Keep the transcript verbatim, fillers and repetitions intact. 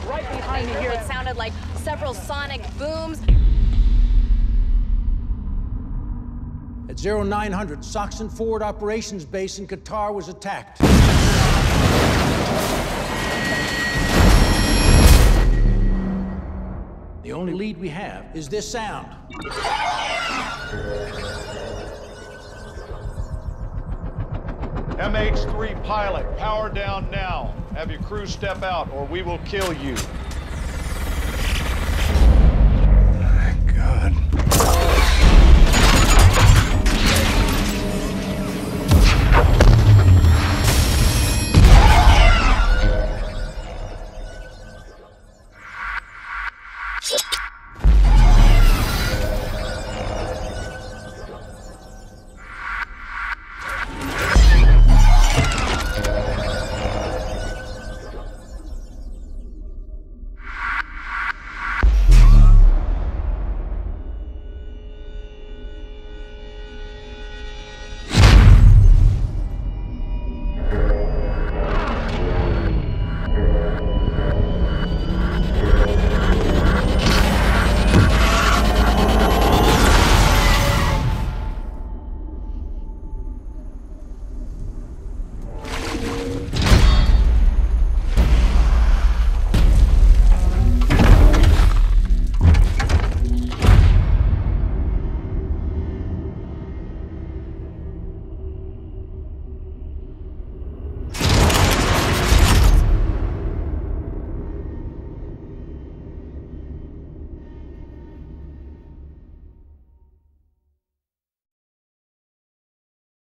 right behind me here. It sounded like several sonic booms. At zero nine hundred, Soxon Forward Operations Base in Qatar was attacked. The only lead we have is this sound. M H three pilot, power down now. Have your crew step out or we will kill you.